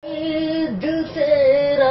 दिल तेरा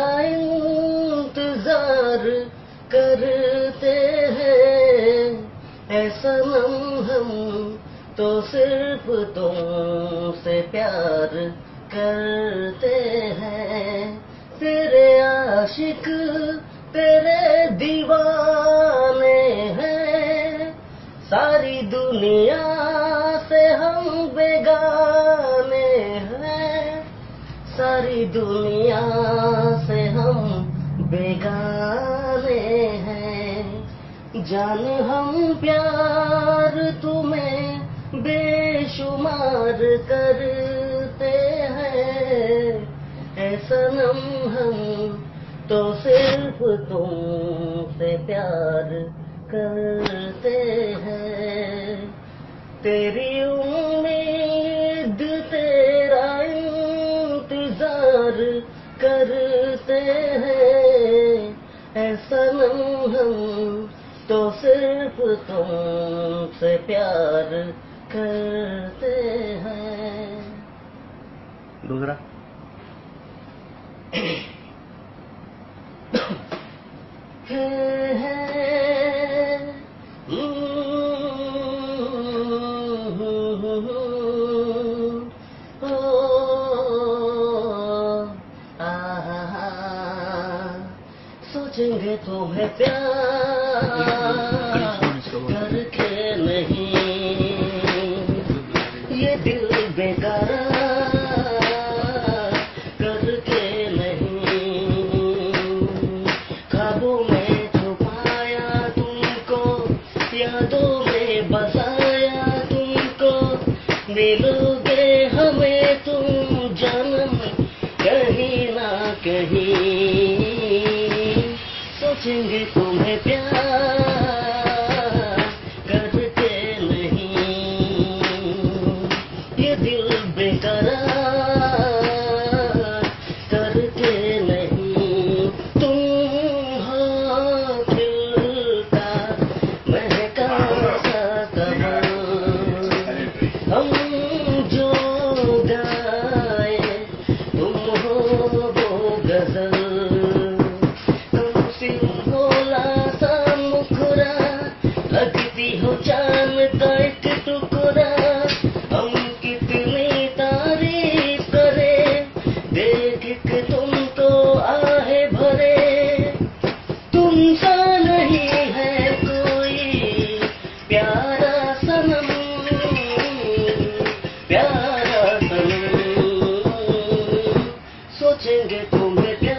इंतजार करते हैं, ऐ सनम हम तो सिर्फ तुमसे प्यार करते हैं। तेरे आशिक तेरे दीवाने हैं, सारी दुनिया से हम बेगाने हैं, सारी दुनिया से हम बेगाने हैं। जान हम प्यार तुम्हें बेशुमार करते हैं, ऐ सनम हम तो सिर्फ तुमसे प्यार करते हैं। तेरी उम्मीद तेरा इंतजार करते हैं, ऐ सनम हम तो सिर्फ तुमसे प्यार करते हैं। दूसरा सोचेंगे तुम्हें प्यार करके नहीं, ये दिल बेकरार करके नहीं। ख्वाबों में छुपाया तुमको, यादों में बसाया तुमको, मिलोगे हमें तुम जन्म कहीं ना कहीं। सोचेंगे तुम्हें प्यार करके नहीं, ये दिल बेकरार करके नहीं। तुम हो खिलता महका सा कमल, हम जो गाए तुम हो वो गजल। लगती हो चांद का एक टुकड़ा, हम कितनी तारीफ करें देख के तुमको आहे भरे। तुमसा नहीं है कोई प्यारा सनम, प्यारा सनम। सोचेंगे तुम्हें